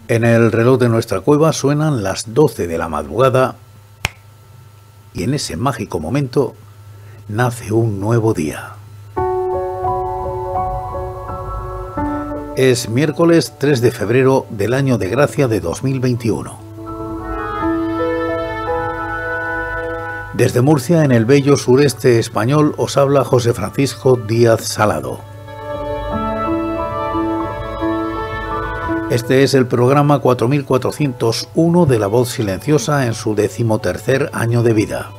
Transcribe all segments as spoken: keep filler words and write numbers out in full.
En el reloj de nuestra cueva suenan las doce de la madrugada y en ese mágico momento nace un nuevo día. Es miércoles tres de febrero del año de gracia de dos mil veintiuno. Desde Murcia, en el bello sureste español, os habla José Francisco Díaz Salado. Este es el programa cuatro mil cuatrocientos uno de La Voz Silenciosa en su decimotercer año de vida.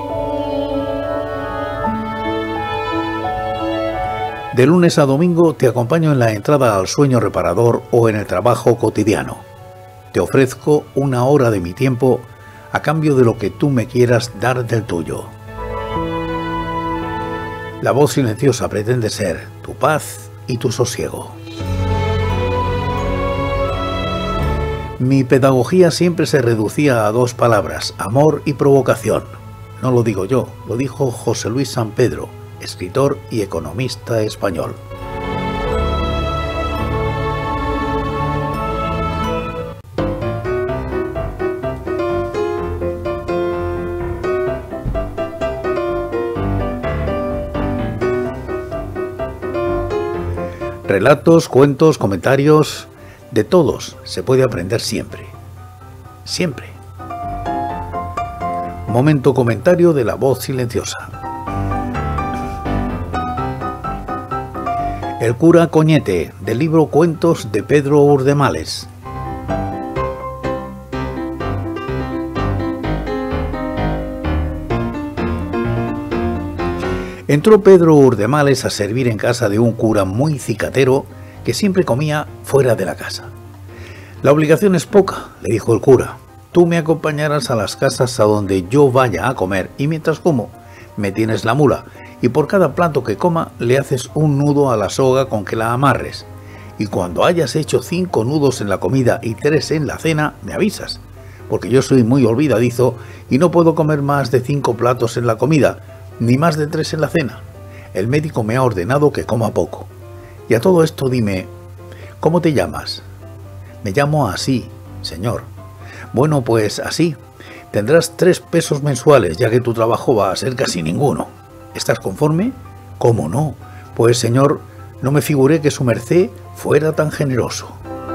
De lunes a domingo te acompaño en la entrada al sueño reparador o en el trabajo cotidiano. Te ofrezco una hora de mi tiempo a cambio de lo que tú me quieras dar del tuyo. La Voz Silenciosa pretende ser tu paz y tu sosiego. Mi pedagogía siempre se reducía a dos palabras, amor y provocación. No lo digo yo, lo dijo José Luis San Pedro, escritor y economista español. Relatos, cuentos, comentarios, de todos se puede aprender siempre. Siempre. Momento comentario de La Voz Silenciosa. El cura Coñete, del libro Cuentos de Pedro Urdemales. Entró Pedro Urdemales a servir en casa de un cura muy cicatero que siempre comía fuera de la casa. La obligación es poca, le dijo el cura. Tú me acompañarás a las casas a donde yo vaya a comer y mientras como, me tienes la mula y por cada plato que coma le haces un nudo a la soga con que la amarres. Y cuando hayas hecho cinco nudos en la comida y tres en la cena, me avisas, porque yo soy muy olvidadizo y no puedo comer más de cinco platos en la comida, ni más de tres en la cena. El médico me ha ordenado que coma poco. Y a todo esto dime, ¿cómo te llamas? Me llamo así, señor. Bueno, pues así. Tendrás tres pesos mensuales, ya que tu trabajo va a ser casi ninguno. ¿Estás conforme? ¿Cómo no? Pues, señor, no me figuré que su merced fuera tan generoso.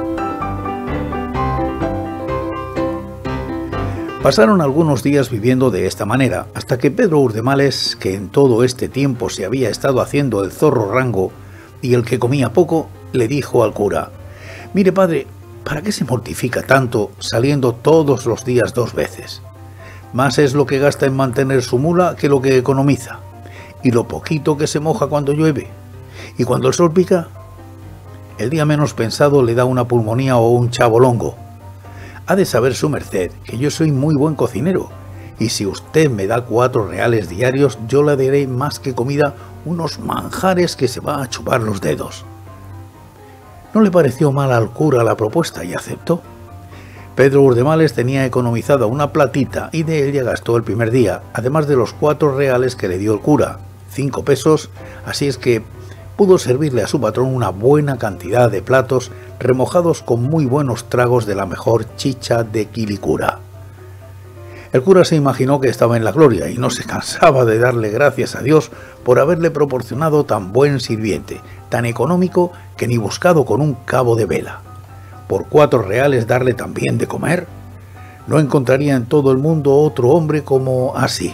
Pasaron algunos días viviendo de esta manera, hasta que Pedro Urdemales, que en todo este tiempo se había estado haciendo el zorro rango y el que comía poco, le dijo al cura: mire, padre, ¿para qué se mortifica tanto saliendo todos los días dos veces? Más es lo que gasta en mantener su mula que lo que economiza, y lo poquito que se moja cuando llueve, y cuando el sol pica, el día menos pensado le da una pulmonía o un chabolongo. Ha de saber su merced que yo soy muy buen cocinero, y si usted me da cuatro reales diarios, yo le daré más que comida unos manjares que se va a chupar los dedos. No le pareció mal al cura la propuesta y aceptó. Pedro Urdemales tenía economizada una platita y de ella gastó el primer día, además de los cuatro reales que le dio el cura, cinco pesos, así es que pudo servirle a su patrón una buena cantidad de platos remojados con muy buenos tragos de la mejor chicha de Quilicura. El cura se imaginó que estaba en la gloria y no se cansaba de darle gracias a Dios por haberle proporcionado tan buen sirviente, tan económico que ni buscado con un cabo de vela. Por cuatro reales darle también de comer. No encontraría en todo el mundo otro hombre como así.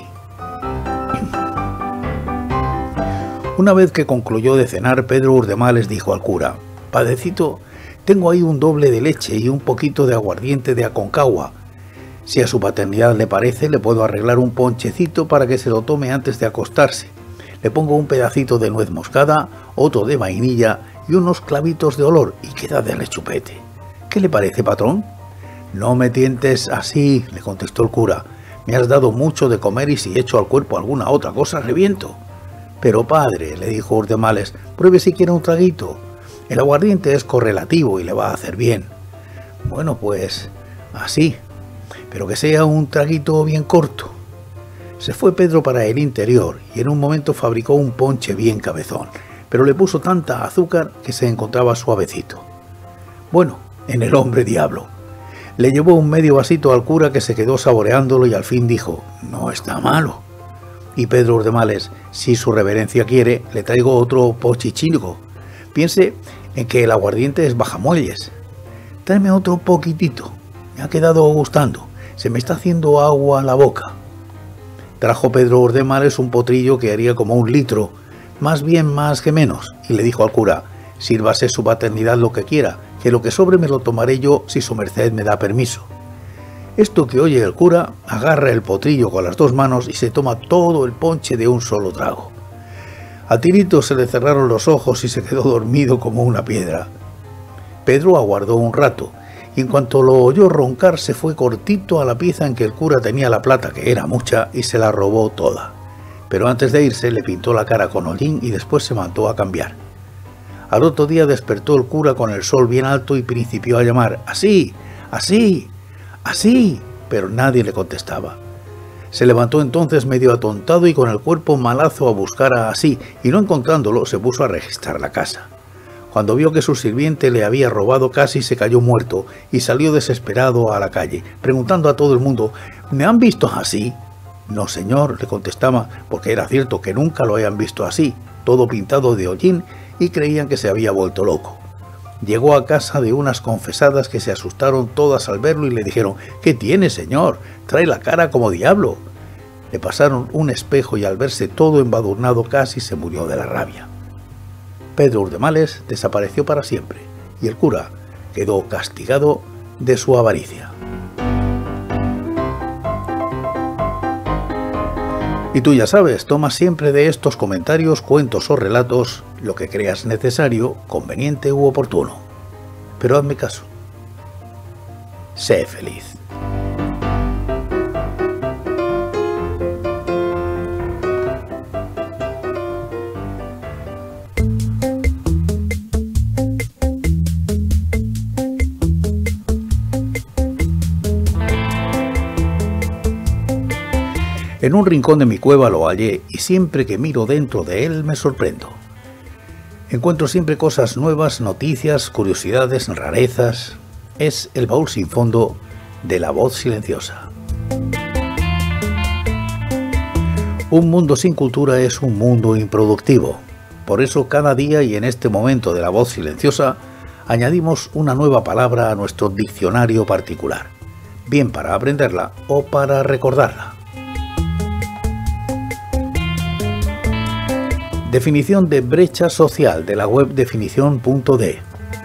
Una vez que concluyó de cenar, Pedro Urdemales dijo al cura: padecito, tengo ahí un doble de leche y un poquito de aguardiente de Aconcagua. Si a su paternidad le parece, le puedo arreglar un ponchecito para que se lo tome antes de acostarse. Le pongo un pedacito de nuez moscada, otro de vainilla y unos clavitos de olor y queda de rechupete. ¿Qué le parece, patrón? No me tientes así, le contestó el cura. Me has dado mucho de comer y si echo al cuerpo alguna otra cosa, reviento. Pero padre, le dijo Urdemales, pruebe siquiera un traguito. El aguardiente es correlativo y le va a hacer bien. Bueno, pues así, pero que sea un traguito bien corto. Se fue Pedro para el interior y en un momento fabricó un ponche bien cabezón, pero le puso tanta azúcar que se encontraba suavecito. Bueno, en el hombre diablo. Le llevó un medio vasito al cura, que se quedó saboreándolo y al fin dijo: no está malo. Y Pedro Urdemales: si su reverencia quiere, le traigo otro pochichilgo. Piense en que el aguardiente es bajamuelles. Tráeme otro poquitito, me ha quedado gustando, se me está haciendo agua la boca. Trajo Pedro Urdemales un potrillo que haría como un litro, más bien más que menos, y le dijo al cura: sírvase su paternidad lo que quiera, que lo que sobre me lo tomaré yo si su merced me da permiso. Esto que oye el cura, agarra el potrillo con las dos manos y se toma todo el ponche de un solo trago. A Tirito se le cerraron los ojos y se quedó dormido como una piedra. Pedro aguardó un rato, y en cuanto lo oyó roncar se fue cortito a la pieza en que el cura tenía la plata, que era mucha, y se la robó toda. Pero antes de irse le pintó la cara con hollín y después se mandó a cambiar. Al otro día despertó el cura con el sol bien alto y principió a llamar: así, así, así, pero nadie le contestaba. Se levantó entonces medio atontado y con el cuerpo malazo a buscar a Así, y no encontrándolo se puso a registrar la casa. Cuando vio que su sirviente le había robado, casi se cayó muerto y salió desesperado a la calle, preguntando a todo el mundo: ¿me han visto así? No, señor, le contestaba, porque era cierto que nunca lo habían visto así, todo pintado de hollín, y creían que se había vuelto loco. Llegó a casa de unas confesadas que se asustaron todas al verlo y le dijeron: ¿qué tiene, señor? Trae la cara como diablo. Le pasaron un espejo y al verse todo embadurnado casi se murió de la rabia. Pedro Urdemales desapareció para siempre y el cura quedó castigado de su avaricia. Y tú ya sabes, toma siempre de estos comentarios, cuentos o relatos lo que creas necesario, conveniente u oportuno. Pero hazme caso. Sé feliz. En un rincón de mi cueva lo hallé y siempre que miro dentro de él me sorprendo. Encuentro siempre cosas nuevas, noticias, curiosidades, rarezas. Es el baúl sin fondo de la voz silenciosa. Un mundo sin cultura es un mundo improductivo. Por eso cada día y en este momento de la voz silenciosa añadimos una nueva palabra a nuestro diccionario particular, bien para aprenderla o para recordarla. Definición de brecha social de la web definición punto de.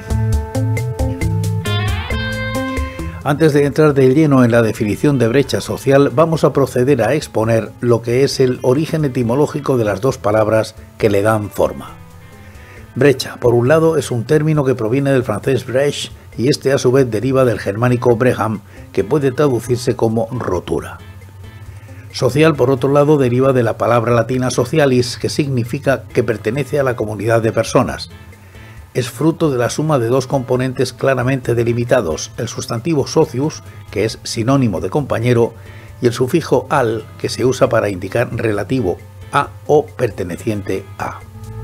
Antes de entrar de lleno en la definición de brecha social, vamos a proceder a exponer lo que es el origen etimológico de las dos palabras que le dan forma. Brecha, por un lado, es un término que proviene del francés brèche y este a su vez deriva del germánico breham, que puede traducirse como rotura. Social, por otro lado, deriva de la palabra latina socialis, que significa que pertenece a la comunidad de personas. Es fruto de la suma de dos componentes claramente delimitados, el sustantivo socius, que es sinónimo de compañero, y el sufijo al, que se usa para indicar relativo a o perteneciente a.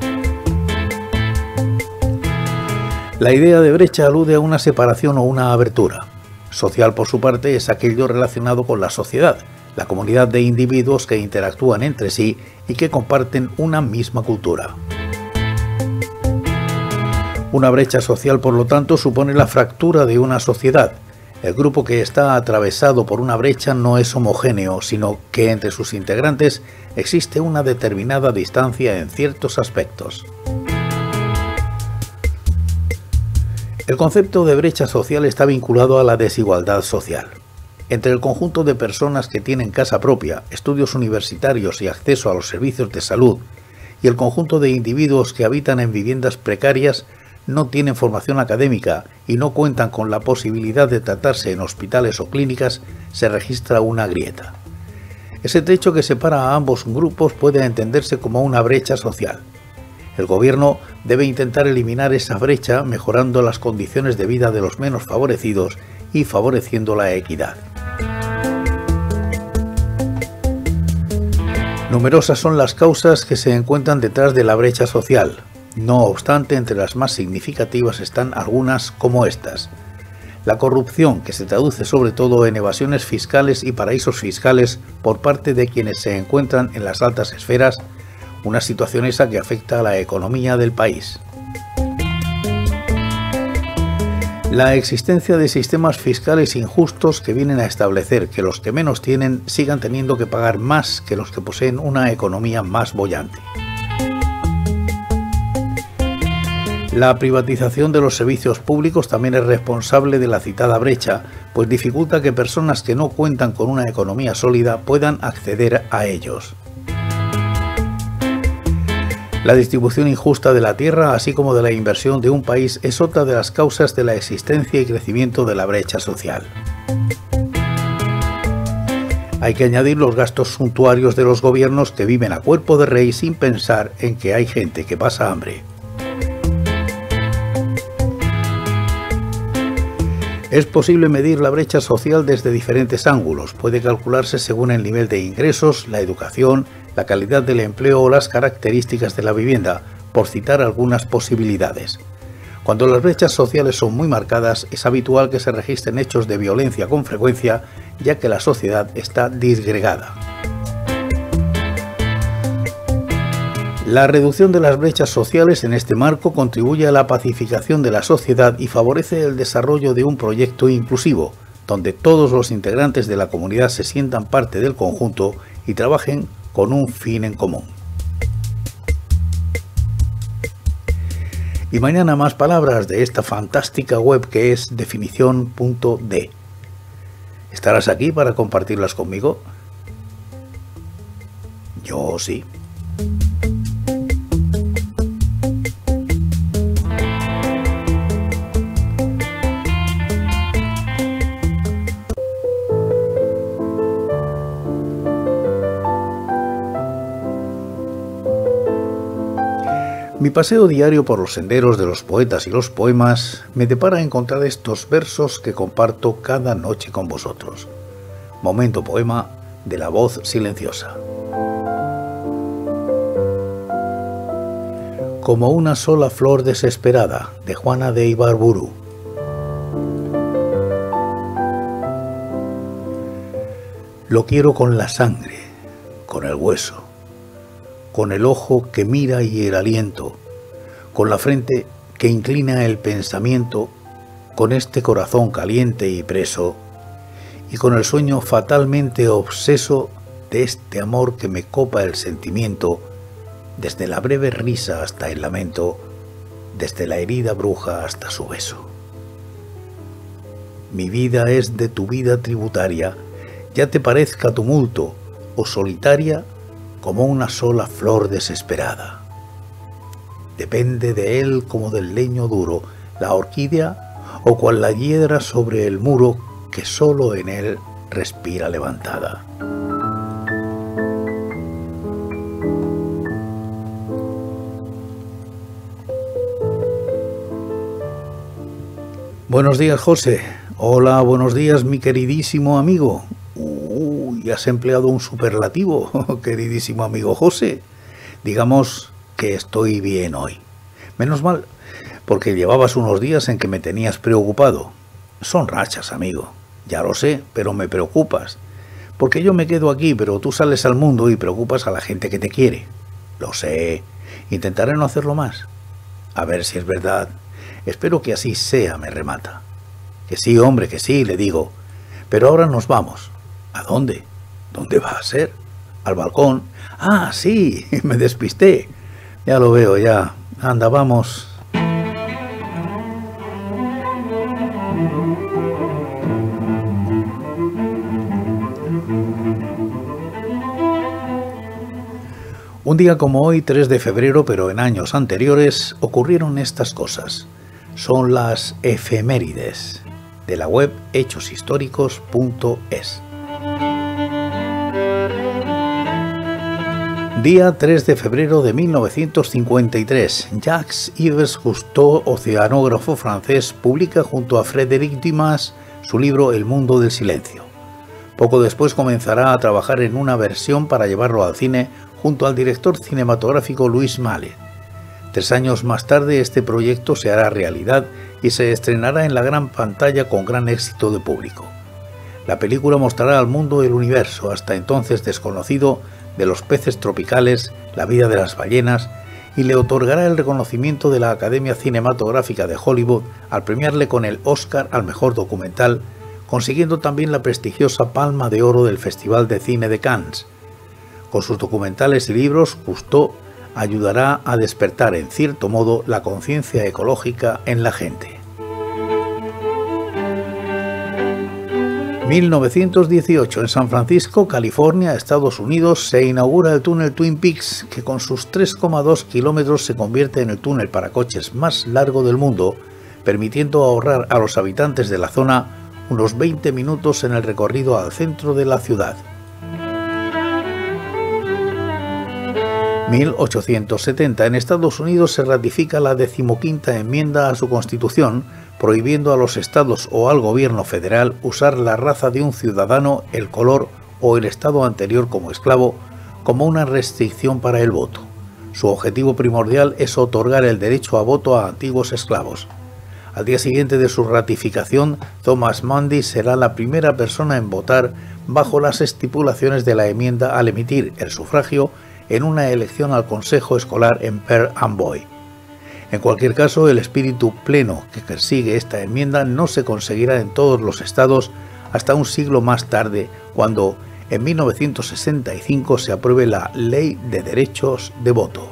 La idea de brecha alude a una separación o una abertura. Social, por su parte, es aquello relacionado con la sociedad, la comunidad de individuos que interactúan entre sí y que comparten una misma cultura. Una brecha social, por lo tanto, supone la fractura de una sociedad. El grupo que está atravesado por una brecha no es homogéneo, sino que entre sus integrantes existe una determinada distancia en ciertos aspectos. El concepto de brecha social está vinculado a la desigualdad social. Entre el conjunto de personas que tienen casa propia, estudios universitarios y acceso a los servicios de salud, y el conjunto de individuos que habitan en viviendas precarias, no tienen formación académica y no cuentan con la posibilidad de tratarse en hospitales o clínicas, se registra una grieta. Ese trecho que separa a ambos grupos puede entenderse como una brecha social. El gobierno debe intentar eliminar esa brecha mejorando las condiciones de vida de los menos favorecidos y favoreciendo la equidad. Numerosas son las causas que se encuentran detrás de la brecha social. No obstante, entre las más significativas están algunas como estas: La corrupción, que se traduce sobre todo en evasiones fiscales y paraísos fiscales por parte de quienes se encuentran en las altas esferas, una situación esa que afecta a la economía del país. La existencia de sistemas fiscales injustos que vienen a establecer que los que menos tienen sigan teniendo que pagar más que los que poseen una economía más boyante. La privatización de los servicios públicos también es responsable de la citada brecha, pues dificulta que personas que no cuentan con una economía sólida puedan acceder a ellos. La distribución injusta de la tierra, así como de la inversión de un país, es otra de las causas de la existencia y crecimiento de la brecha social. Hay que añadir los gastos suntuarios de los gobiernos que viven a cuerpo de rey sin pensar en que hay gente que pasa hambre. Es posible medir la brecha social desde diferentes ángulos. Puede calcularse según el nivel de ingresos, la educación, la calidad del empleo o las características de la vivienda, por citar algunas posibilidades. Cuando las brechas sociales son muy marcadas, es habitual que se registren hechos de violencia con frecuencia, ya que la sociedad está disgregada. La reducción de las brechas sociales en este marco contribuye a la pacificación de la sociedad y favorece el desarrollo de un proyecto inclusivo, donde todos los integrantes de la comunidad se sientan parte del conjunto y trabajen con un fin en común. Y mañana más palabras de esta fantástica web que es definición punto de. ¿Estarás aquí para compartirlas conmigo? Yo sí. Mi paseo diario por los senderos de los poetas y los poemas me depara encontrar estos versos que comparto cada noche con vosotros. Momento poema de la voz silenciosa. Como una sola flor desesperada, de Juana de Ibarburu. Lo quiero con la sangre, con el hueso, con el ojo que mira y el aliento, con la frente que inclina el pensamiento, con este corazón caliente y preso, y con el sueño fatalmente obseso de este amor que me copa el sentimiento, desde la breve risa hasta el lamento, desde la herida bruja hasta su beso. Mi vida es de tu vida tributaria, ya te parezca tumulto o solitaria, como una sola flor desesperada. Depende de él como del leño duro, la orquídea o cual la hiedra sobre el muro que solo en él respira levantada. Buenos días, José. Hola, buenos días, mi queridísimo amigo. Uy, has empleado un superlativo, queridísimo amigo José. Digamos que estoy bien hoy. Menos mal, porque llevabas unos días en que me tenías preocupado. Son rachas, amigo. Ya lo sé, pero me preocupas. Porque yo me quedo aquí, pero tú sales al mundo y preocupas a la gente que te quiere. Lo sé. Intentaré no hacerlo más. A ver si es verdad. Espero que así sea, me remata. Que sí, hombre, que sí, le digo. Pero ahora nos vamos. ¿A dónde? ¿Dónde va a ser? ¿Al balcón? Ah, sí, me despisté. Ya lo veo, ya. Anda, vamos. Un día como hoy, tres de febrero, pero en años anteriores, ocurrieron estas cosas. Son las efemérides de la web hechos históricos punto es. Día tres de febrero de mil novecientos cincuenta y tres, Jacques-Yves Cousteau, oceanógrafo francés, publica junto a Frédéric Dumas su libro El mundo del silencio. Poco después comenzará a trabajar en una versión para llevarlo al cine junto al director cinematográfico Louis Malle. Tres años más tarde este proyecto se hará realidad y se estrenará en la gran pantalla con gran éxito de público. La película mostrará al mundo el universo, hasta entonces desconocido, de los peces tropicales, la vida de las ballenas, y le otorgará el reconocimiento de la Academia Cinematográfica de Hollywood al premiarle con el Oscar al mejor documental, consiguiendo también la prestigiosa Palma de Oro del Festival de Cine de Cannes. Con sus documentales y libros, Cousteau ayudará a despertar en cierto modo la conciencia ecológica en la gente. mil novecientos dieciocho, en San Francisco, California, Estados Unidos, se inaugura el túnel Twin Peaks, que con sus tres coma dos kilómetros se convierte en el túnel para coches más largo del mundo, permitiendo ahorrar a los habitantes de la zona unos veinte minutos en el recorrido al centro de la ciudad. mil ochocientos setenta, en Estados Unidos se ratifica la decimoquinta enmienda a su Constitución, prohibiendo a los estados o al gobierno federal usar la raza de un ciudadano, el color o el estado anterior como esclavo como una restricción para el voto. Su objetivo primordial es otorgar el derecho a voto a antiguos esclavos. Al día siguiente de su ratificación, Thomas Mundy será la primera persona en votar bajo las estipulaciones de la enmienda al emitir el sufragio en una elección al Consejo Escolar en Pearl Amboy. En cualquier caso, el espíritu pleno que persigue esta enmienda no se conseguirá en todos los estados hasta un siglo más tarde, cuando en mil novecientos sesenta y cinco se apruebe la Ley de Derechos de Voto.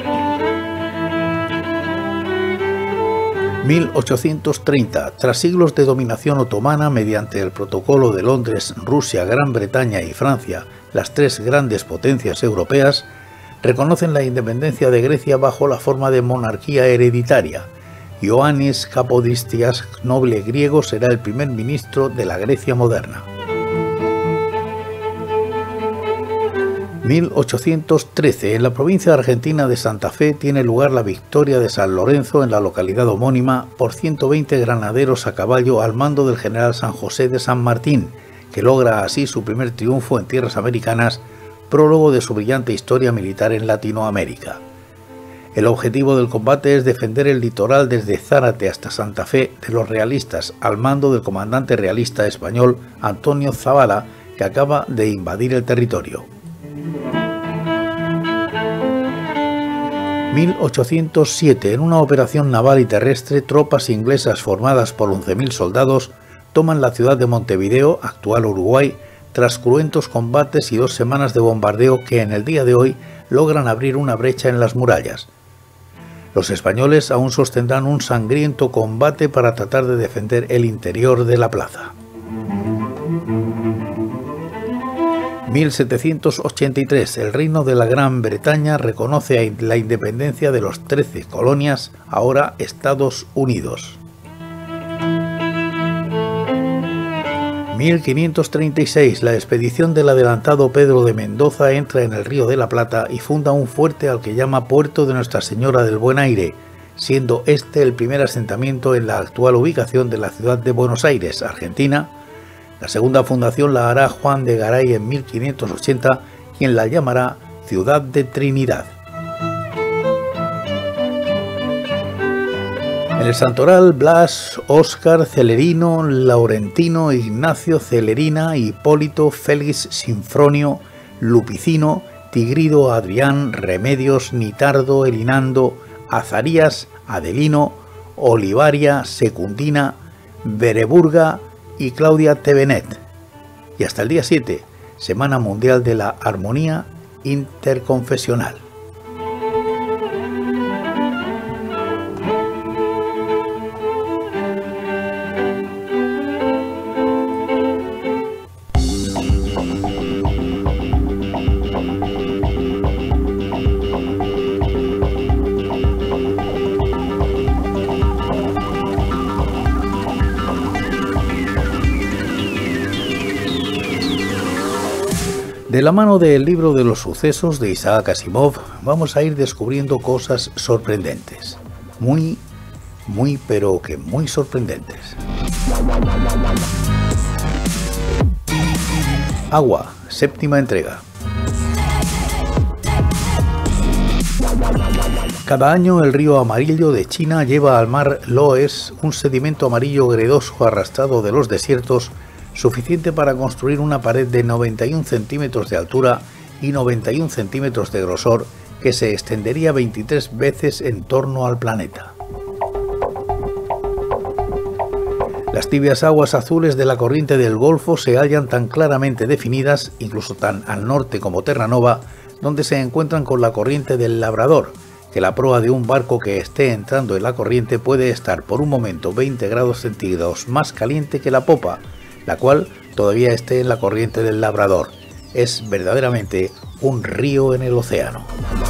mil ochocientos treinta. Tras siglos de dominación otomana, mediante el Protocolo de Londres, Rusia, Gran Bretaña y Francia, las tres grandes potencias europeas, reconocen la independencia de Grecia bajo la forma de monarquía hereditaria. Ioannis Kapodistrias, noble griego, será el primer ministro de la Grecia moderna. mil ochocientos trece. En la provincia argentina de Santa Fe tiene lugar la victoria de San Lorenzo en la localidad homónima por ciento veinte granaderos a caballo al mando del general San José de San Martín, que logra así su primer triunfo en tierras americanas, prólogo de su brillante historia militar en Latinoamérica. El objetivo del combate es defender el litoral desde Zárate hasta Santa Fe de los realistas, al mando del comandante realista español Antonio Zabala, que acaba de invadir el territorio. mil ochocientos siete. En una operación naval y terrestre, tropas inglesas formadas por once mil soldados toman la ciudad de Montevideo, actual Uruguay, tras cruentos combates y dos semanas de bombardeo que en el día de hoy logran abrir una brecha en las murallas. Los españoles aún sostendrán un sangriento combate para tratar de defender el interior de la plaza. mil setecientos ochenta y tres. El Reino de la Gran Bretaña reconoce la independencia de los trece colonias, ahora Estados Unidos. mil quinientos treinta y seis. La expedición del adelantado Pedro de Mendoza entra en el Río de la Plata y funda un fuerte al que llama Puerto de Nuestra Señora del Buen Aire, siendo este el primer asentamiento en la actual ubicación de la ciudad de Buenos Aires, Argentina. La segunda fundación la hará Juan de Garay en mil quinientos ochenta, quien la llamará Ciudad de Trinidad. En el Santoral, Blas, Óscar, Celerino, Laurentino, Ignacio, Celerina, Hipólito, Félix, Sinfronio, Lupicino, Tigrido, Adrián, Remedios, Nitardo, Elinando, Azarías, Adelino, Olivaria, Secundina, Bereburga y Claudia Tevenet. Y hasta el día siete, Semana Mundial de la Armonía Interconfesional. De la mano del libro de los sucesos de Isaac Asimov, vamos a ir descubriendo cosas sorprendentes. Muy, muy, pero que muy sorprendentes. Agua, séptima entrega. Cada año el río Amarillo de China lleva al mar Loess un sedimento amarillo gredoso arrastrado de los desiertos, suficiente para construir una pared de noventa y un centímetros de altura y noventa y un centímetros de grosor, que se extendería veintitrés veces en torno al planeta. Las tibias aguas azules de la corriente del Golfo se hallan tan claramente definidas, incluso tan al norte como Terranova, donde se encuentran con la corriente del Labrador, que la proa de un barco que esté entrando en la corriente puede estar por un momento veinte grados centígrados más caliente que la popa, la cual todavía esté en la corriente del Labrador. Es verdaderamente un río en el océano.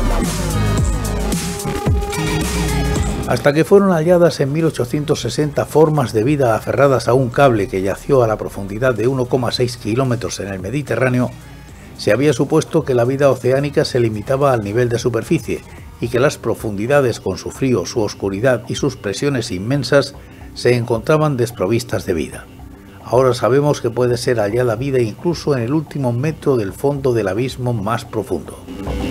Hasta que fueron halladas en mil ochocientos sesenta formas de vida aferradas a un cable que yació a la profundidad de uno coma seis kilómetros en el Mediterráneo, se había supuesto que la vida oceánica se limitaba al nivel de superficie y que las profundidades, con su frío, su oscuridad y sus presiones inmensas, se encontraban desprovistas de vida. Ahora sabemos que puede ser hallada vida incluso en el último metro del fondo del abismo más profundo.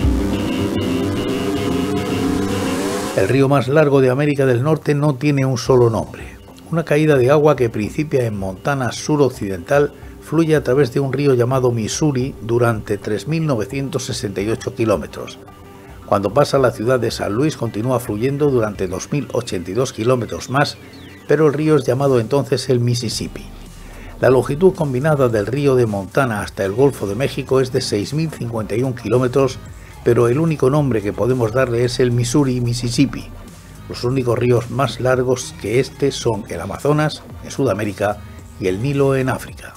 El río más largo de América del Norte no tiene un solo nombre. Una caída de agua que principia en Montana suroccidental fluye a través de un río llamado Missouri durante tres mil novecientos sesenta y ocho kilómetros. Cuando pasa la ciudad de San Luis continúa fluyendo durante dos mil ochenta y dos kilómetros más, pero el río es llamado entonces el Mississippi. La longitud combinada del río de Montana hasta el Golfo de México es de seis mil cincuenta y un kilómetros, pero el único nombre que podemos darle es el Missouri-Mississippi. Los únicos ríos más largos que este son el Amazonas, en Sudamérica, y el Nilo, en África.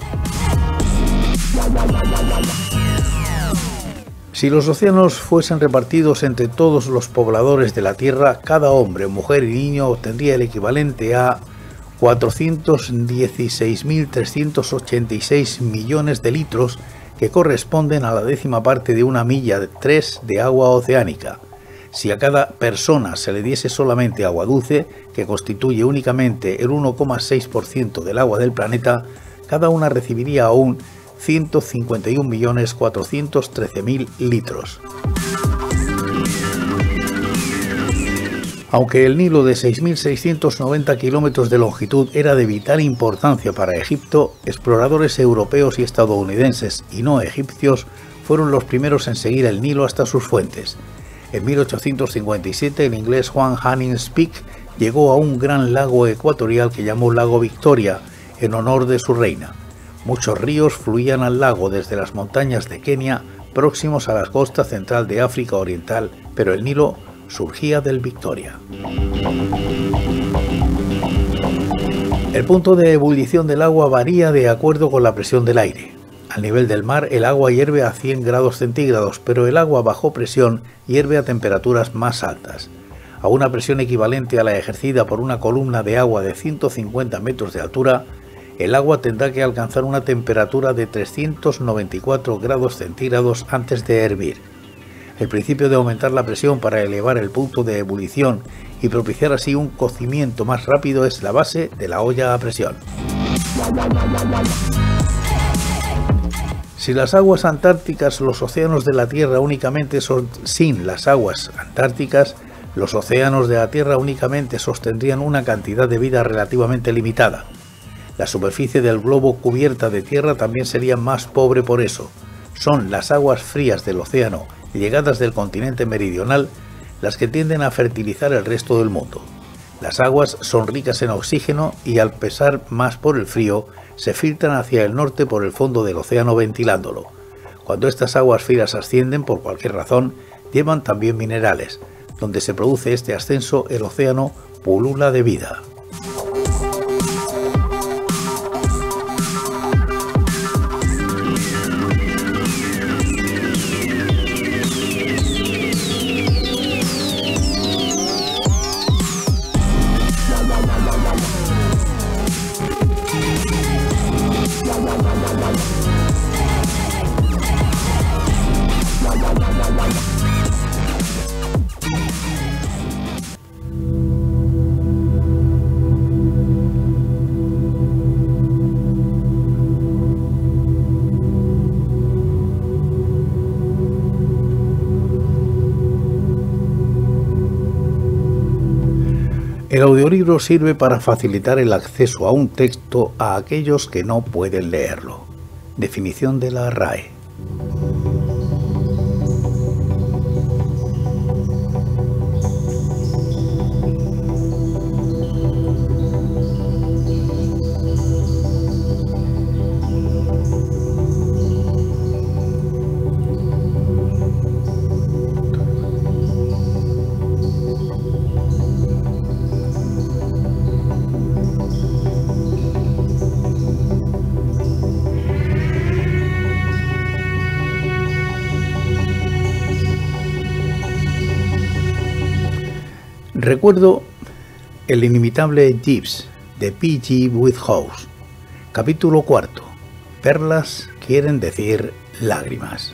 Si los océanos fuesen repartidos entre todos los pobladores de la Tierra, cada hombre, mujer y niño obtendría el equivalente a cuatrocientos dieciséis mil trescientos ochenta y seis millones de litros, que corresponden a la décima parte de una milla de tres de agua oceánica. Si a cada persona se le diese solamente agua dulce, que constituye únicamente el uno coma seis por ciento del agua del planeta, cada una recibiría aún ciento cincuenta y un millones cuatrocientos trece mil litros. Aunque el Nilo, de seis mil seiscientos noventa kilómetros de longitud, era de vital importancia para Egipto, exploradores europeos y estadounidenses, y no egipcios, fueron los primeros en seguir el Nilo hasta sus fuentes. En mil ochocientos cincuenta y siete, el inglés Juan Hanning Speke llegó a un gran lago ecuatorial que llamó Lago Victoria, en honor de su reina. Muchos ríos fluían al lago desde las montañas de Kenia, próximos a la costa central de África Oriental, pero el Nilo surgía del Victoria. El punto de ebullición del agua varía de acuerdo con la presión del aire. Al nivel del mar, el agua hierve a cien grados centígrados, pero el agua bajo presión hierve a temperaturas más altas. A una presión equivalente a la ejercida por una columna de agua de ciento cincuenta metros de altura, el agua tendrá que alcanzar una temperatura de trescientos noventa y cuatro grados centígrados antes de hervir. El principio de aumentar la presión para elevar el punto de ebullición y propiciar así un cocimiento más rápido es la base de la olla a presión. Si las aguas antárticas, los océanos de la Tierra únicamente son sin las aguas antárticas, los océanos de la Tierra únicamente sostendrían una cantidad de vida relativamente limitada. La superficie del globo cubierta de tierra también sería más pobre por eso. Son las aguas frías del océano, llegadas del continente meridional, las que tienden a fertilizar el resto del mundo. Las aguas son ricas en oxígeno y, al pesar más por el frío, se filtran hacia el norte por el fondo del océano ventilándolo. Cuando estas aguas frías ascienden por cualquier razón, llevan también minerales. Donde se produce este ascenso, el océano pulula de vida. El audiolibro sirve para facilitar el acceso a un texto a aquellos que no pueden leerlo. Definición de la R A E. Recuerdo El inimitable Jeeves, de P G Wodehouse, capítulo cuarto. Perlas quieren decir lágrimas.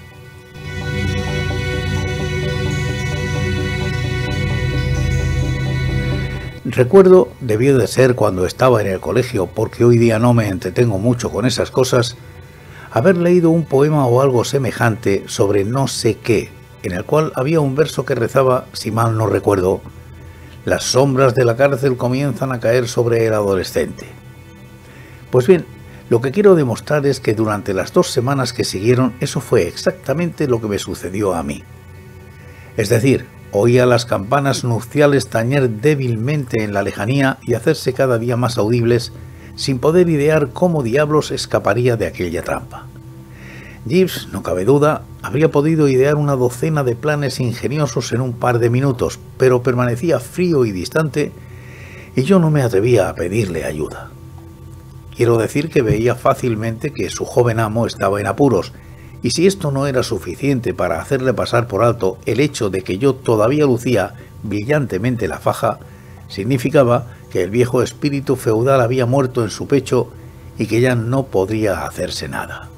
Recuerdo, debió de ser cuando estaba en el colegio, porque hoy día no me entretengo mucho con esas cosas, haber leído un poema o algo semejante sobre no sé qué, en el cual había un verso que rezaba, si mal no recuerdo: las sombras de la cárcel comienzan a caer sobre el adolescente. Pues bien, lo que quiero demostrar es que durante las dos semanas que siguieron, eso fue exactamente lo que me sucedió a mí. Es decir, oía las campanas nupciales tañer débilmente en la lejanía y hacerse cada día más audibles, sin poder idear cómo diablos escaparía de aquella trampa. Jeeves, no cabe duda, habría podido idear una docena de planes ingeniosos en un par de minutos, pero permanecía frío y distante, y yo no me atrevía a pedirle ayuda. Quiero decir que veía fácilmente que su joven amo estaba en apuros, y si esto no era suficiente para hacerle pasar por alto el hecho de que yo todavía lucía brillantemente la faja, significaba que el viejo espíritu feudal había muerto en su pecho y que ya no podría hacerse nada.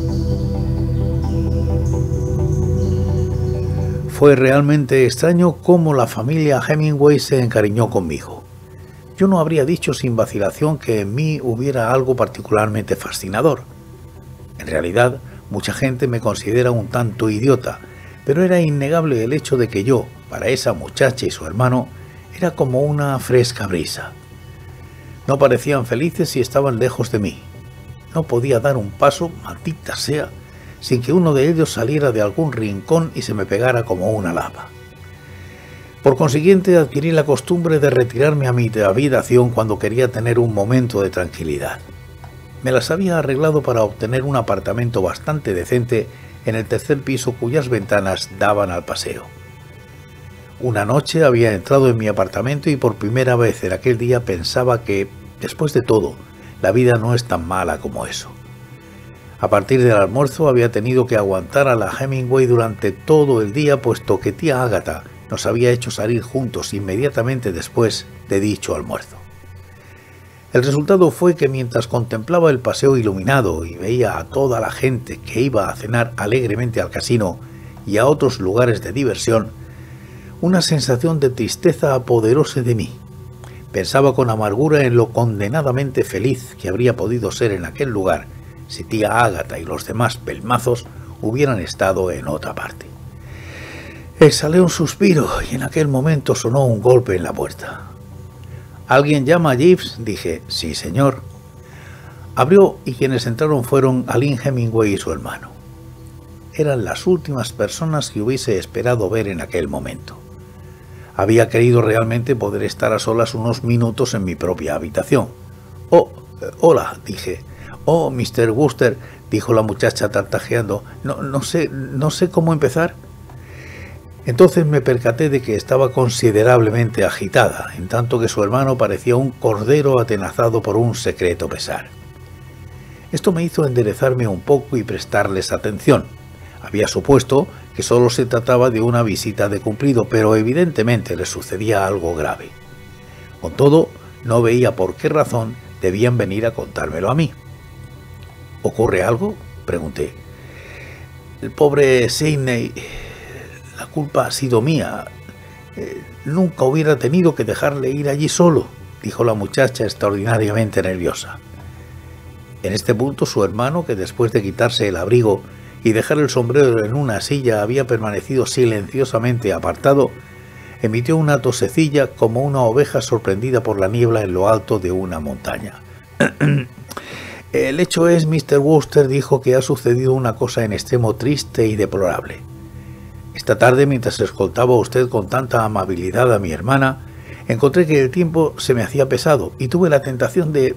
Fue realmente extraño cómo la familia Hemingway se encariñó conmigo. Yo no habría dicho sin vacilación que en mí hubiera algo particularmente fascinador. En realidad, mucha gente me considera un tanto idiota, pero era innegable el hecho de que yo, para esa muchacha y su hermano, era como una fresca brisa. No parecían felices y estaban lejos de mí. No podía dar un paso, maldita sea, sin que uno de ellos saliera de algún rincón y se me pegara como una lapa. Por consiguiente, adquirí la costumbre de retirarme a mi habitación cuando quería tener un momento de tranquilidad. Me las había arreglado para obtener un apartamento bastante decente en el tercer piso cuyas ventanas daban al paseo. Una noche había entrado en mi apartamento y por primera vez en aquel día pensaba que, después de todo, la vida no es tan mala como eso. A partir del almuerzo había tenido que aguantar a la Hemingway durante todo el día, puesto que tía Ágata nos había hecho salir juntos inmediatamente después de dicho almuerzo. El resultado fue que mientras contemplaba el paseo iluminado y veía a toda la gente que iba a cenar alegremente al casino y a otros lugares de diversión, una sensación de tristeza apoderóse de mí. Pensaba con amargura en lo condenadamente feliz que habría podido ser en aquel lugar si tía Ágata y los demás pelmazos hubieran estado en otra parte. Exhalé un suspiro y en aquel momento sonó un golpe en la puerta. ¿Alguien llama a Jeeves?, dije. Sí, señor. Abrió y quienes entraron fueron Aline Hemingway y su hermano. Eran las últimas personas que hubiese esperado ver en aquel momento. Había querido realmente poder estar a solas unos minutos en mi propia habitación. Oh, eh, hola, dije. Oh, mister Wooster, dijo la muchacha tartajeando. No, no sé, no sé cómo empezar. Entonces me percaté de que estaba considerablemente agitada, en tanto que su hermano parecía un cordero atenazado por un secreto pesar. Esto me hizo enderezarme un poco y prestarles atención. Había supuesto que solo se trataba de una visita de cumplido, pero evidentemente les sucedía algo grave. Con todo, no veía por qué razón debían venir a contármelo a mí. ¿Ocurre algo?, pregunté. El pobre Sidney... La culpa ha sido mía. Eh, nunca hubiera tenido que dejarle ir allí solo, dijo la muchacha extraordinariamente nerviosa. En este punto su hermano, que después de quitarse el abrigo y dejar el sombrero en una silla había permanecido silenciosamente apartado, emitió una tosecilla como una oveja sorprendida por la niebla en lo alto de una montaña. El hecho es, mister Wooster, dijo, que ha sucedido una cosa en extremo triste y deplorable. Esta tarde, mientras escoltaba a usted con tanta amabilidad a mi hermana, encontré que el tiempo se me hacía pesado y tuve la tentación de...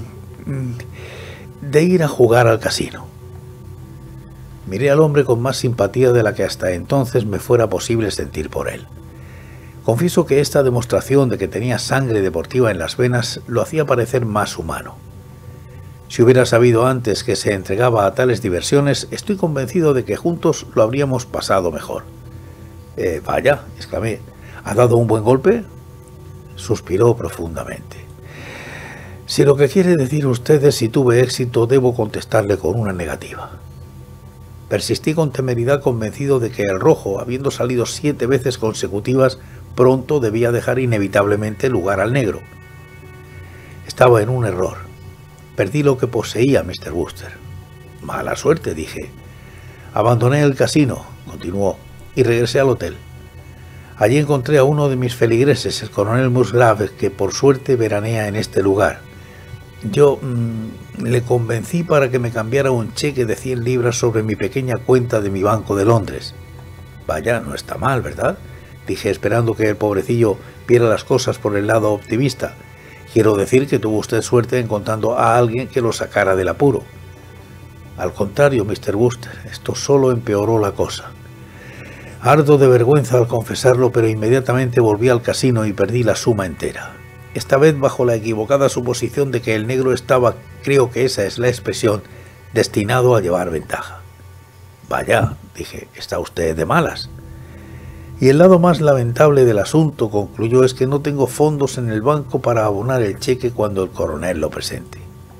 de ir a jugar al casino. Miré al hombre con más simpatía de la que hasta entonces me fuera posible sentir por él. Confieso que esta demostración de que tenía sangre deportiva en las venas lo hacía parecer más humano. Si hubiera sabido antes que se entregaba a tales diversiones, estoy convencido de que juntos lo habríamos pasado mejor. Eh, vaya, exclamé, ¿ha dado un buen golpe? Suspiró profundamente. Si lo que quiere decir usted es si tuve éxito, debo contestarle con una negativa. Persistí con temeridad, convencido de que el rojo, habiendo salido siete veces consecutivas, pronto debía dejar inevitablemente lugar al negro. Estaba en un error. Perdí lo que poseía, mister Wooster. Mala suerte, dije. Abandoné el casino, continuó, y regresé al hotel. Allí encontré a uno de mis feligreses, el coronel Musgrave, que por suerte veranea en este lugar. Yo mmm, le convencí para que me cambiara un cheque de cien libras sobre mi pequeña cuenta de mi banco de Londres. Vaya, no está mal, ¿verdad? Dije, esperando que el pobrecillo viera las cosas por el lado optimista. Quiero decir que tuvo usted suerte encontrando a alguien que lo sacara del apuro. Al contrario, mister Wooster, esto solo empeoró la cosa. Ardo de vergüenza al confesarlo, pero inmediatamente volví al casino y perdí la suma entera. Esta vez bajo la equivocada suposición de que el negro estaba, creo que esa es la expresión, destinado a llevar ventaja. Vaya, dije, está usted de malas. Y el lado más lamentable del asunto, concluyó, es que no tengo fondos en el banco para abonar el cheque cuando el coronel lo presente.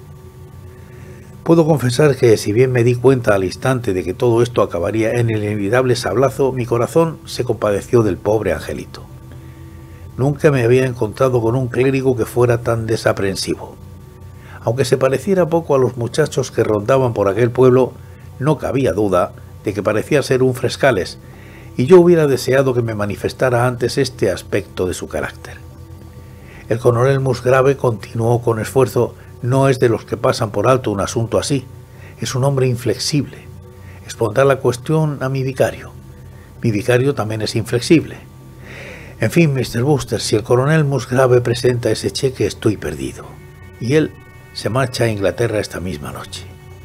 Puedo confesar que, si bien me di cuenta al instante de que todo esto acabaría en el inevitable sablazo, mi corazón se compadeció del pobre angelito. Nunca me había encontrado con un clérigo que fuera tan desaprensivo. Aunque se pareciera poco a los muchachos que rondaban por aquel pueblo, no cabía duda de que parecía ser un frescales, y yo hubiera deseado que me manifestara antes este aspecto de su carácter. El coronel Musgrave, continuó con esfuerzo, no es de los que pasan por alto un asunto así. Es un hombre inflexible. Expondrá la cuestión a mi vicario. Mi vicario también es inflexible. En fin, mister Wooster, si el coronel Musgrave presenta ese cheque, estoy perdido. Y él se marcha a Inglaterra esta misma noche.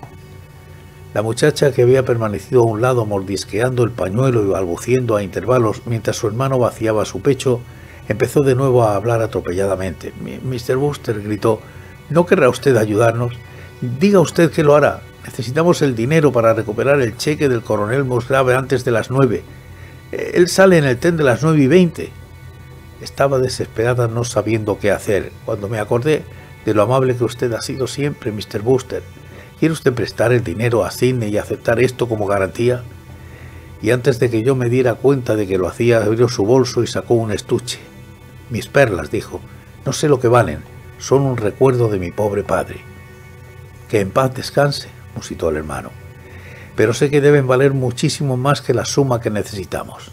La muchacha, que había permanecido a un lado mordisqueando el pañuelo y balbuciendo a intervalos mientras su hermano vaciaba su pecho, empezó de nuevo a hablar atropelladamente. mister Wooster, gritó, ¿no querrá usted ayudarnos? Diga usted que lo hará. Necesitamos el dinero para recuperar el cheque del coronel Musgrave antes de las nueve. Él sale en el tren de las nueve y veinte. Estaba desesperada, no sabiendo qué hacer, cuando me acordé de lo amable que usted ha sido siempre, mister Wooster. ¿Quiere usted prestar el dinero a Sidney y aceptar esto como garantía? Y antes de que yo me diera cuenta de que lo hacía, abrió su bolso y sacó un estuche. Mis perlas, dijo, no sé lo que valen, son un recuerdo de mi pobre padre. Que en paz descanse, musitó el hermano, pero sé que deben valer muchísimo más que la suma que necesitamos.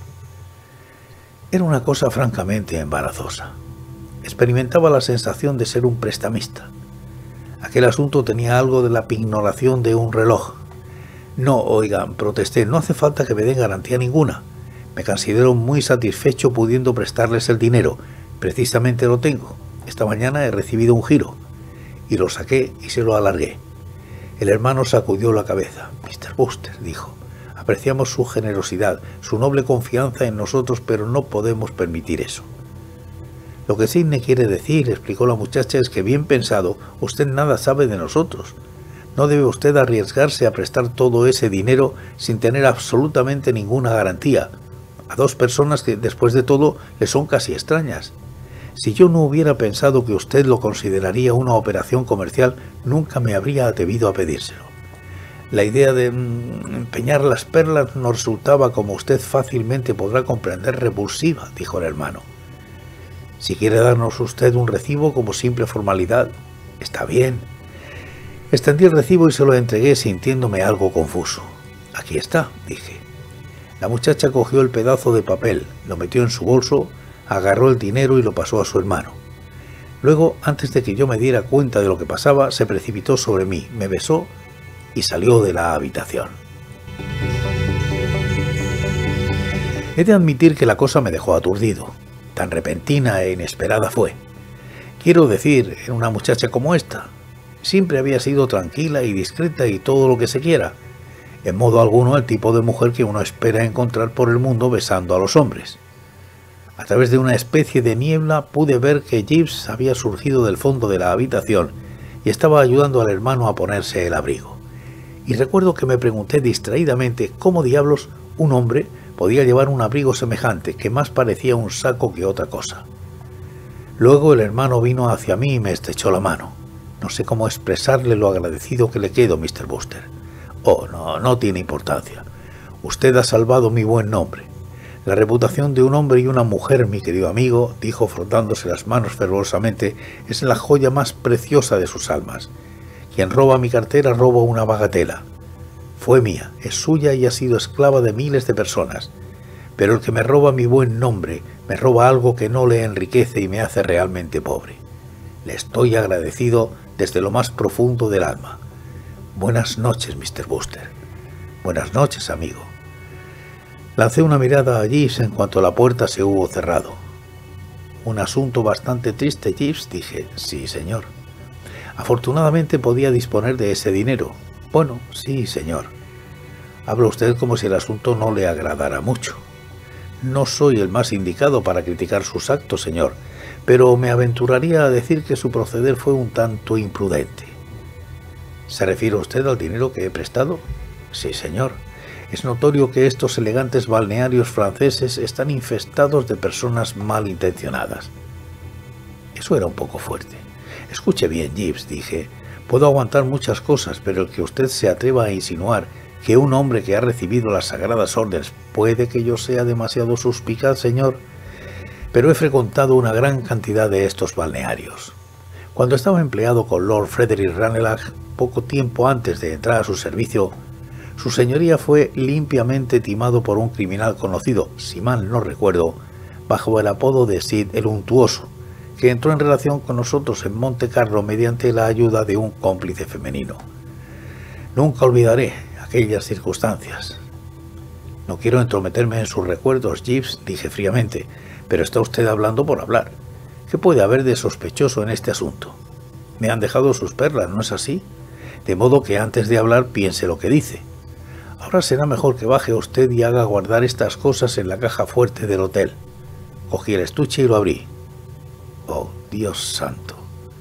Era una cosa francamente embarazosa. Experimentaba la sensación de ser un prestamista. Aquel asunto tenía algo de la pignoración de un reloj. No, oigan, protesté, no hace falta que me den garantía ninguna. Me considero muy satisfecho pudiendo prestarles el dinero. Precisamente lo tengo. Esta mañana he recibido un giro. Y lo saqué y se lo alargué. El hermano sacudió la cabeza. mister Wooster, dijo, apreciamos su generosidad, su noble confianza en nosotros, pero no podemos permitir eso. Lo que Sidney quiere decir, explicó la muchacha, es que bien pensado, usted nada sabe de nosotros. No debe usted arriesgarse a prestar todo ese dinero sin tener absolutamente ninguna garantía, a dos personas que, después de todo, le son casi extrañas. Si yo no hubiera pensado que usted lo consideraría una operación comercial, nunca me habría atrevido a pedírselo. La idea de mmm, empeñar las perlas nos resultaba, como usted fácilmente podrá comprender, repulsiva, dijo el hermano. Si quiere darnos usted un recibo como simple formalidad, está bien. Extendí el recibo y se lo entregué sintiéndome algo confuso. Aquí está, dije. La muchacha cogió el pedazo de papel, lo metió en su bolso, Agarró el dinero y lo pasó a su hermano. Luego, antes de que yo me diera cuenta de lo que pasaba, se precipitó sobre mí, me besó y salió de la habitación. He de admitir que la cosa me dejó aturdido. Tan repentina e inesperada fue. Quiero decir, en una muchacha como esta, siempre había sido tranquila y discreta y todo lo que se quiera. En modo alguno el tipo de mujer que uno espera encontrar por el mundo besando a los hombres. A través de una especie de niebla pude ver que Jeeves había surgido del fondo de la habitación y estaba ayudando al hermano a ponerse el abrigo. Y recuerdo que me pregunté distraídamente cómo diablos un hombre podía llevar un abrigo semejante que más parecía un saco que otra cosa. Luego el hermano vino hacia mí y me estrechó la mano. No sé cómo expresarle lo agradecido que le quedo, mister Buster. Oh, no, no tiene importancia. Usted ha salvado mi buen nombre. La reputación de un hombre y una mujer, mi querido amigo, dijo frotándose las manos fervorosamente, es la joya más preciosa de sus almas. Quien roba mi cartera roba una bagatela. Fue mía, es suya y ha sido esclava de miles de personas. Pero el que me roba mi buen nombre, me roba algo que no le enriquece y me hace realmente pobre. Le estoy agradecido desde lo más profundo del alma. Buenas noches, mister Buster. Buenas noches, amigo. Lancé una mirada a Jeeves en cuanto la puerta se hubo cerrado. Un asunto bastante triste, Jeeves, dije. Sí, señor. Afortunadamente podía disponer de ese dinero. Bueno, sí, señor. Habla usted como si el asunto no le agradara mucho. No soy el más indicado para criticar sus actos, señor, pero me aventuraría a decir que su proceder fue un tanto imprudente. ¿Se refiere usted al dinero que he prestado? Sí, señor. Es notorio que estos elegantes balnearios franceses están infestados de personas malintencionadas. Eso era un poco fuerte. Escuche bien, Jeeves, dije. Puedo aguantar muchas cosas, pero el que usted se atreva a insinuar que un hombre que ha recibido las sagradas órdenes puede que yo sea demasiado suspicaz, señor. Pero he frecuentado una gran cantidad de estos balnearios. Cuando estaba empleado con Lord Frederick Ranelagh, poco tiempo antes de entrar a su servicio, su señoría fue limpiamente timado por un criminal conocido, si mal no recuerdo, bajo el apodo de Sid el Untuoso, que entró en relación con nosotros en Monte Carlo mediante la ayuda de un cómplice femenino. Nunca olvidaré aquellas circunstancias. No quiero entrometerme en sus recuerdos, Jeeves, dije fríamente, pero está usted hablando por hablar. ¿Qué puede haber de sospechoso en este asunto? Me han dejado sus perlas, ¿no es así? De modo que antes de hablar piense lo que dice. Ahora será mejor que baje usted y haga guardar estas cosas en la caja fuerte del hotel. Cogí el estuche y lo abrí. Oh, Dios santo.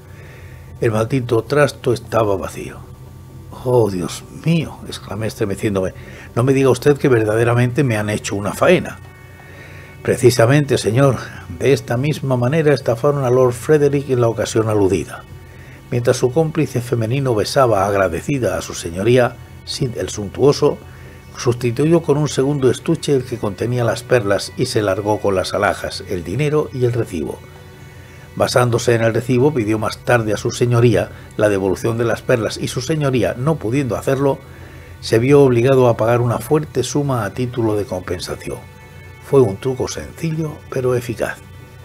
El maldito trasto estaba vacío. Oh, Dios mío, exclamé estremeciéndome. No me diga usted que verdaderamente me han hecho una faena. Precisamente, señor, de esta misma manera estafaron a Lord Frederick en la ocasión aludida. Mientras su cómplice femenino besaba agradecida a su señoría, Sid el Suntuoso sustituyó con un segundo estuche el que contenía las perlas y se largó con las alhajas, el dinero y el recibo. Basándose en el recibo, pidió más tarde a su señoría la devolución de las perlas y su señoría, no pudiendo hacerlo, se vio obligado a pagar una fuerte suma a título de compensación. Fue un truco sencillo, pero eficaz.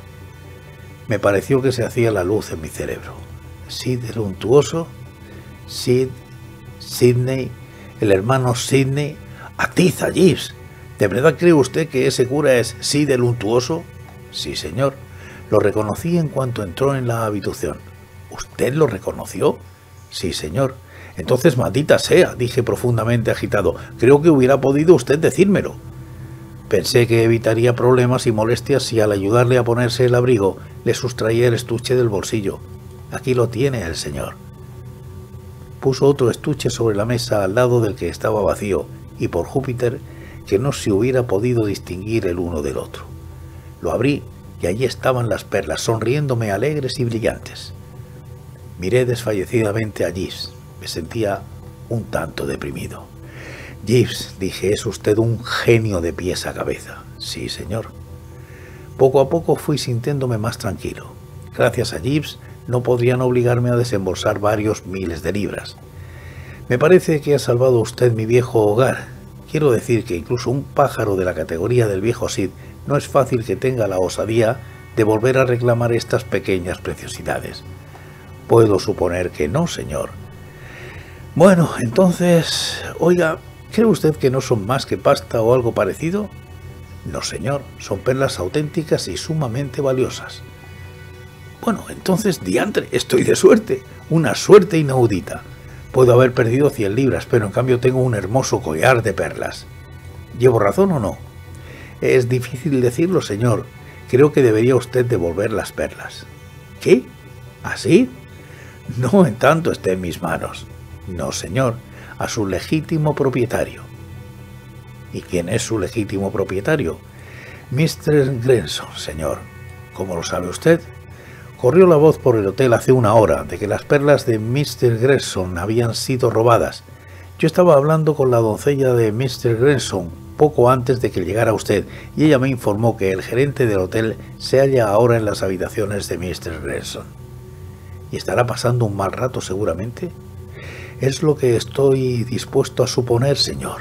Me pareció que se hacía la luz en mi cerebro. Sid el Untuoso, Sid, Sidney, el hermano Sidney. ¡Atiza, Jeeves! ¿De verdad cree usted que ese cura es Sid el Untuoso? Sí, señor. Lo reconocí en cuanto entró en la habitación. ¿Usted lo reconoció? Sí, señor. Entonces, maldita sea, dije profundamente agitado. Creo que hubiera podido usted decírmelo. Pensé que evitaría problemas y molestias si al ayudarle a ponerse el abrigo le sustraía el estuche del bolsillo. Aquí lo tiene el señor. Puso otro estuche sobre la mesa al lado del que estaba vacío, y por Júpiter, que no se hubiera podido distinguir el uno del otro. Lo abrí, y allí estaban las perlas, sonriéndome alegres y brillantes. Miré desfallecidamente a Jeeves. Me sentía un tanto deprimido. Jeeves, dije, es usted un genio de pies a cabeza. Sí, señor. Poco a poco fui sintiéndome más tranquilo. Gracias a Jeeves, no podrían obligarme a desembolsar varios miles de libras. Me parece que ha salvado usted mi viejo hogar. Quiero decir que incluso un pájaro de la categoría del viejo Sid no es fácil que tenga la osadía de volver a reclamar estas pequeñas preciosidades. Puedo suponer que no, señor. Bueno, entonces, oiga, ¿cree usted que no son más que pasta o algo parecido? No, señor, son perlas auténticas y sumamente valiosas. Bueno, entonces, diantre, estoy de suerte, una suerte inaudita. Puedo haber perdido cien libras, pero en cambio tengo un hermoso collar de perlas. ¿Llevo razón o no? Es difícil decirlo, señor. Creo que debería usted devolver las perlas. ¿Qué? ¿Así? No en tanto esté en mis manos. No, señor, a su legítimo propietario. ¿Y quién es su legítimo propietario? mister Grenson, señor. ¿Cómo lo sabe usted? Corrió la voz por el hotel hace una hora de que las perlas de mister Grenson habían sido robadas. Yo estaba hablando con la doncella de mister Grenson poco antes de que llegara usted, y ella me informó que el gerente del hotel se halla ahora en las habitaciones de mister Grenson. ¿Y estará pasando un mal rato seguramente? Es lo que estoy dispuesto a suponer, señor.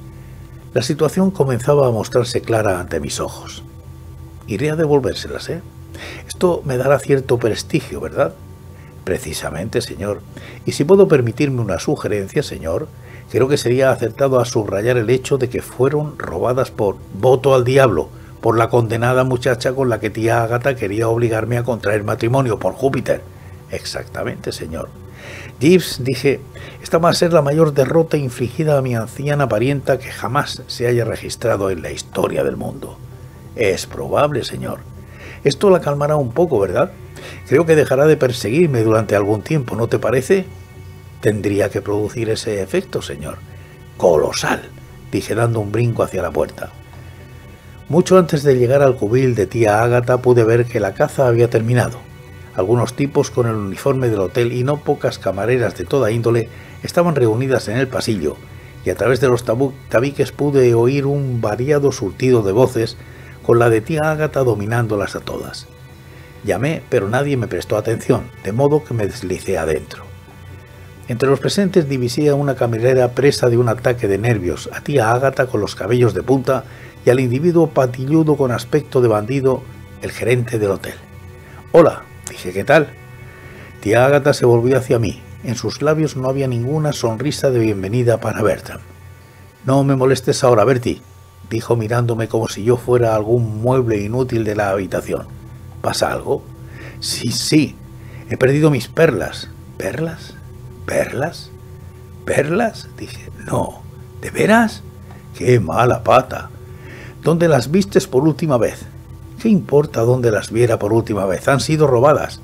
La situación comenzaba a mostrarse clara ante mis ojos. Iré a devolvérselas, ¿eh? Esto me dará cierto prestigio, ¿verdad? Precisamente, señor. Y si puedo permitirme una sugerencia, señor, creo que sería acertado a subrayar el hecho de que fueron robadas por voto al diablo, por la condenada muchacha con la que tía Ágata quería obligarme a contraer matrimonio, por Júpiter. Exactamente, señor. Jeeves, dije, esta va a ser la mayor derrota infligida a mi anciana parienta que jamás se haya registrado en la historia del mundo. Es probable, señor. Esto la calmará un poco, ¿verdad? Creo que dejará de perseguirme durante algún tiempo, ¿no te parece? Tendría que producir ese efecto, señor. Colosal, dije dando un brinco hacia la puerta. Mucho antes de llegar al cubil de tía Ágata pude ver que la caza había terminado. Algunos tipos con el uniforme del hotel y no pocas camareras de toda índole estaban reunidas en el pasillo, y a través de los tabiques pude oír un variado surtido de voces, con la de tía Ágata dominándolas a todas. Llamé, pero nadie me prestó atención, de modo que me deslicé adentro. Entre los presentes divisé a una camarera presa de un ataque de nervios, a tía Ágata con los cabellos de punta y al individuo patilludo con aspecto de bandido, el gerente del hotel. «Hola», dije, «¿qué tal?». Tía Ágata se volvió hacia mí. En sus labios no había ninguna sonrisa de bienvenida para Bertram. «No me molestes ahora, Bertie», dijo mirándome como si yo fuera algún mueble inútil de la habitación. «¿Pasa algo?». «Sí, sí, he perdido mis perlas». «¿Perlas? ¿Perlas? ¿Perlas?», dije. «No, ¿de veras? ¡Qué mala pata! ¿Dónde las vistes por última vez?». «¿Qué importa dónde las viera por última vez? Han sido robadas».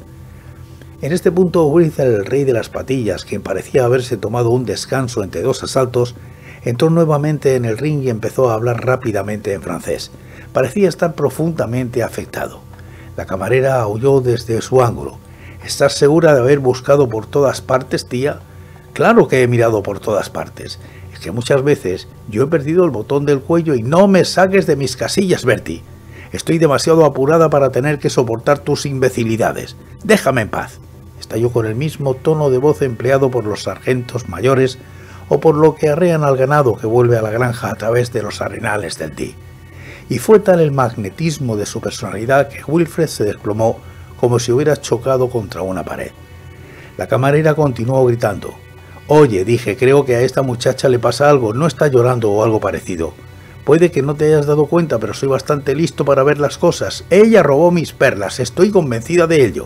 En este punto, Wilson, el rey de las patillas, quien parecía haberse tomado un descanso entre dos asaltos, entró nuevamente en el ring y empezó a hablar rápidamente en francés. Parecía estar profundamente afectado. La camarera aulló desde su ángulo. «¿Estás segura de haber buscado por todas partes, tía?». «Claro que he mirado por todas partes. Es que muchas veces yo he perdido el botón del cuello y no me saques de mis casillas, Bertie. Estoy demasiado apurada para tener que soportar tus imbecilidades. Déjame en paz». Estalló con el mismo tono de voz empleado por los sargentos mayores o por lo que arrean al ganado que vuelve a la granja a través de los arenales del Dee. Y fue tal el magnetismo de su personalidad que Wilfred se desplomó como si hubiera chocado contra una pared. La camarera continuó gritando. «Oye», dije, «creo que a esta muchacha le pasa algo, no está llorando o algo parecido. Puede que no te hayas dado cuenta, pero soy bastante listo para ver las cosas. Ella robó mis perlas, estoy convencida de ello».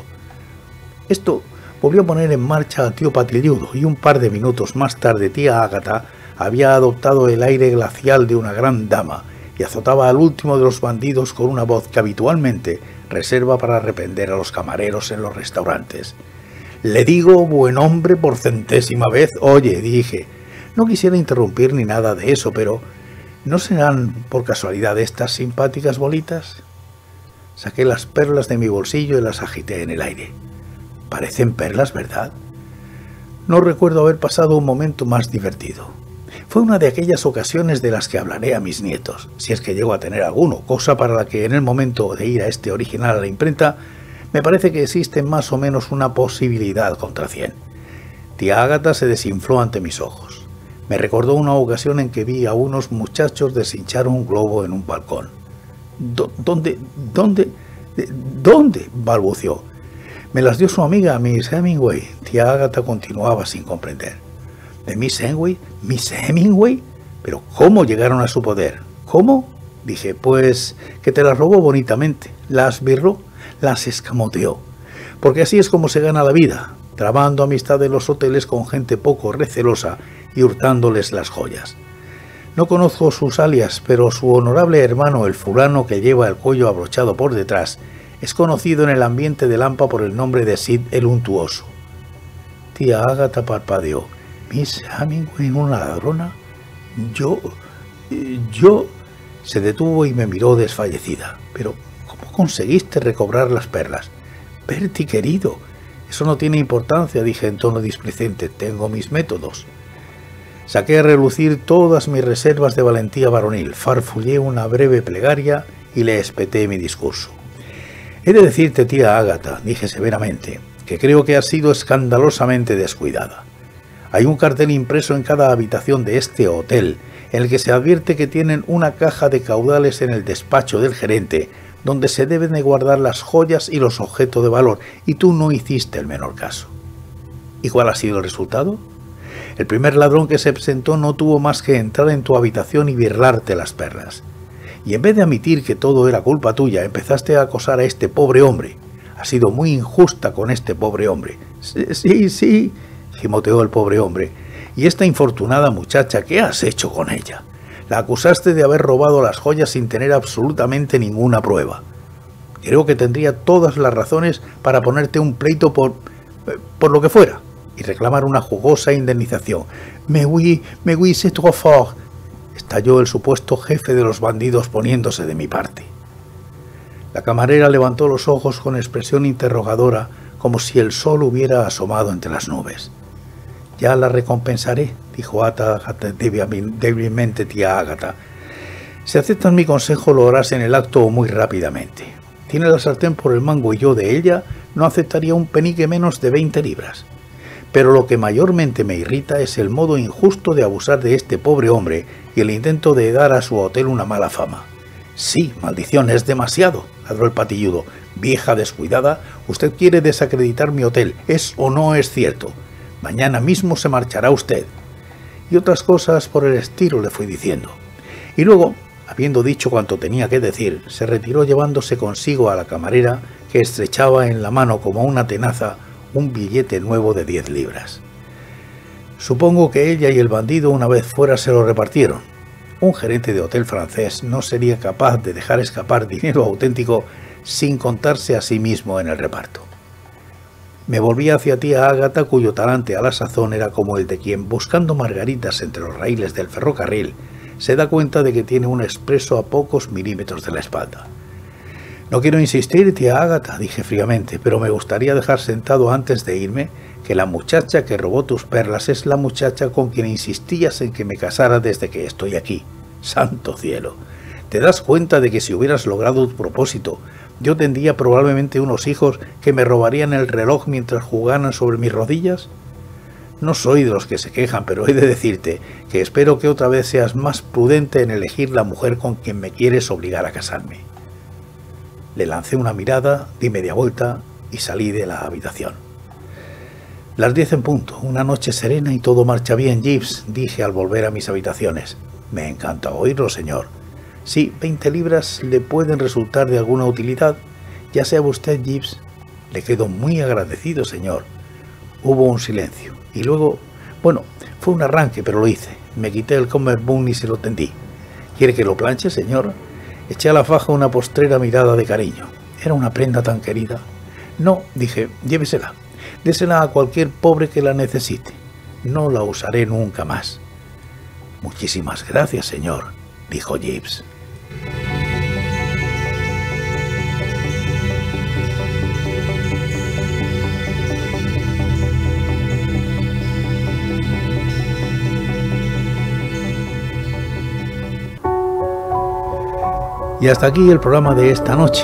Esto volvió a poner en marcha a tío Patilludo, y un par de minutos más tarde tía Ágata había adoptado el aire glacial de una gran dama y azotaba al último de los bandidos con una voz que habitualmente reserva para reprender a los camareros en los restaurantes. «Le digo, buen hombre, por centésima vez, oye», dije. No quisiera interrumpir ni nada de eso, pero ¿no serán por casualidad estas simpáticas bolitas? Saqué las perlas de mi bolsillo y las agité en el aire. Parecen perlas, ¿verdad? No recuerdo haber pasado un momento más divertido. Fue una de aquellas ocasiones de las que hablaré a mis nietos, si es que llego a tener alguno, cosa para la que en el momento de ir a este original a la imprenta, me parece que existe más o menos una posibilidad contra cien. Tía Ágata se desinfló ante mis ojos. Me recordó una ocasión en que vi a unos muchachos deshinchar un globo en un balcón. ¿Dónde? ¿Dónde? ¿Dónde? Balbuceó. Me las dio su amiga, Miss Hemingway. Tía Ágata continuaba sin comprender. ¿De Miss Hemingway? ¿Miss Hemingway? ¿Pero cómo llegaron a su poder? ¿Cómo? Dije, pues que te las robó bonitamente. Las birró, las escamoteó. Porque así es como se gana la vida, trabando amistad en los hoteles con gente poco recelosa y hurtándoles las joyas. No conozco sus alias, pero su honorable hermano, el fulano que lleva el cuello abrochado por detrás, es conocido en el ambiente de Lampa por el nombre de Sid el Untuoso. Tía Ágata parpadeó. ¿Miss Hemingway, una ladrona? Yo... yo... Se detuvo y me miró desfallecida. Pero, ¿cómo conseguiste recobrar las perlas? Bertie, querido, eso no tiene importancia, dije en tono displicente. Tengo mis métodos. Saqué a relucir todas mis reservas de valentía varonil, farfullé una breve plegaria y le espeté mi discurso. He de decirte, tía Ágata, dije severamente, que creo que has sido escandalosamente descuidada. Hay un cartel impreso en cada habitación de este hotel, en el que se advierte que tienen una caja de caudales en el despacho del gerente, donde se deben de guardar las joyas y los objetos de valor, y tú no hiciste el menor caso. ¿Y cuál ha sido el resultado? El primer ladrón que se presentó no tuvo más que entrar en tu habitación y birlarte las perlas. Y en vez de admitir que todo era culpa tuya, empezaste a acosar a este pobre hombre. Has sido muy injusta con este pobre hombre. Sí, sí, sí, gimoteó el pobre hombre. ¿Y esta infortunada muchacha, qué has hecho con ella? La acusaste de haber robado las joyas sin tener absolutamente ninguna prueba. Creo que tendría todas las razones para ponerte un pleito por... por lo que fuera, y reclamar una jugosa indemnización. «Mais oui, mais oui, c'est trop fort», estalló el supuesto jefe de los bandidos poniéndose de mi parte. La camarera levantó los ojos con expresión interrogadora, como si el sol hubiera asomado entre las nubes. «Ya la recompensaré», dijo Ata débilmente tía Ágata. «Si aceptas mi consejo, lo harás en el acto o muy rápidamente. Tiene la sartén por el mango y yo de ella no aceptaría un penique menos de veinte libras. Pero lo que mayormente me irrita es el modo injusto de abusar de este pobre hombre y el intento de dar a su hotel una mala fama». «Sí, maldición, es demasiado», ladró el patilludo. «Vieja descuidada, usted quiere desacreditar mi hotel. ¿Es o no es cierto? Mañana mismo se marchará usted». Y otras cosas por el estilo le fui diciendo. Y luego, habiendo dicho cuanto tenía que decir, se retiró llevándose consigo a la camarera, que estrechaba en la mano como una tenaza un billete nuevo de diez libras. Supongo que ella y el bandido una vez fuera se lo repartieron. Un gerente de hotel francés no sería capaz de dejar escapar dinero auténtico sin contarse a sí mismo en el reparto. Me volví hacia tía Ágata, cuyo talante a la sazón era como el de quien, buscando margaritas entre los raíles del ferrocarril, se da cuenta de que tiene un expreso a pocos milímetros de la espalda. «No quiero insistir, tía Ágata», dije fríamente, «pero me gustaría dejar sentado antes de irme que la muchacha que robó tus perlas es la muchacha con quien insistías en que me casara desde que estoy aquí. ¡Santo cielo! ¿Te das cuenta de que si hubieras logrado tu propósito, yo tendría probablemente unos hijos que me robarían el reloj mientras jugaran sobre mis rodillas? No soy de los que se quejan, pero he de decirte que espero que otra vez seas más prudente en elegir la mujer con quien me quieres obligar a casarme». Le lancé una mirada, di media vuelta y salí de la habitación. «Las diez en punto, una noche serena y todo marcha bien, Jeeves», dije al volver a mis habitaciones. «Me encanta oírlo, señor. Si veinte libras le pueden resultar de alguna utilidad, ya sea usted, Jeeves». «Le quedo muy agradecido, señor». Hubo un silencio, y luego... Bueno, fue un arranque, pero lo hice. Me quité el cummerbund y se lo tendí. «¿Quiere que lo planche, señor?» Eché a la faja una postrera mirada de cariño. Era una prenda tan querida. «No», dije, «llévesela. Désela a cualquier pobre que la necesite. No la usaré nunca más». «Muchísimas gracias, señor», dijo Jeeves. Y hasta aquí el programa de esta noche,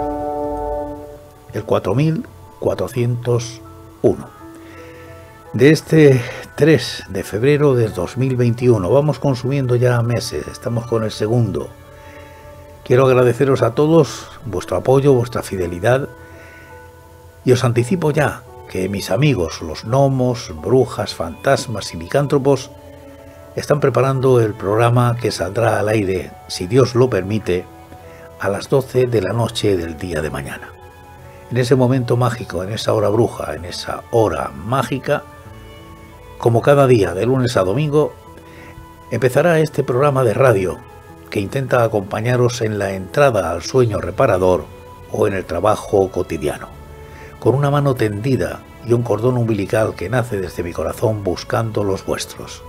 el cuatro mil cuatrocientos uno, de este tres de febrero de dos mil veintiuno. Vamos consumiendo ya meses, estamos con el segundo. Quiero agradeceros a todos vuestro apoyo, vuestra fidelidad, y os anticipo ya que mis amigos, los gnomos, brujas, fantasmas y licántropos, están preparando el programa que saldrá al aire, si Dios lo permite, a las doce de la noche del día de mañana. En ese momento mágico, en esa hora bruja, en esa hora mágica, como cada día de lunes a domingo, empezará este programa de radio que intenta acompañaros en la entrada al sueño reparador o en el trabajo cotidiano, con una mano tendida y un cordón umbilical que nace desde mi corazón buscando los vuestros.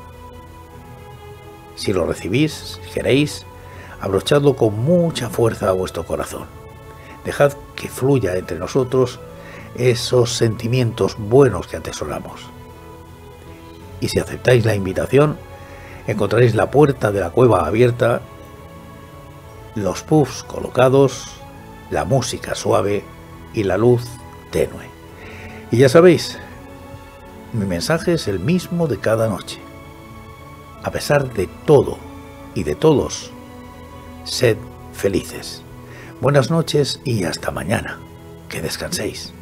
Si lo recibís, si queréis, abrochadlo con mucha fuerza a vuestro corazón. Dejad que fluya entre nosotros esos sentimientos buenos que atesoramos. Y si aceptáis la invitación, encontraréis la puerta de la cueva abierta, los puffs colocados, la música suave y la luz tenue. Y ya sabéis, mi mensaje es el mismo de cada noche. A pesar de todo y de todos, sed felices. Buenas noches y hasta mañana. Que descanséis.